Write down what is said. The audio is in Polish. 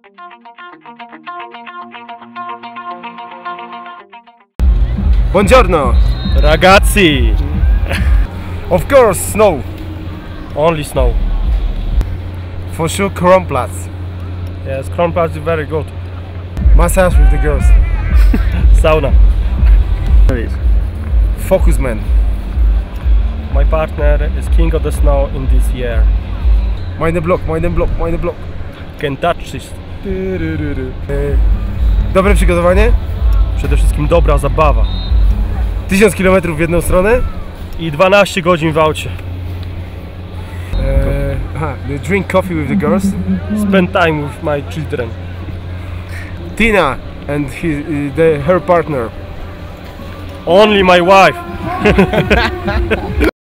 Buongiorno! Ragazzi! Of course, snow! Only snow. For sure, Kronplatz. Yes, Kronplatz is very good. Massage with the girls. Sauna. Focus man. My partner is king of the snow in this year. Mind the block, mind the block, mind the block. Can touch this. Dobre przygotowanie? Przede wszystkim dobra zabawa. 1000 km w jedną stronę? I 12 godzin w aucie. Drink coffee with the girls? Spend time with my children. Tina and her partner. Only my wife.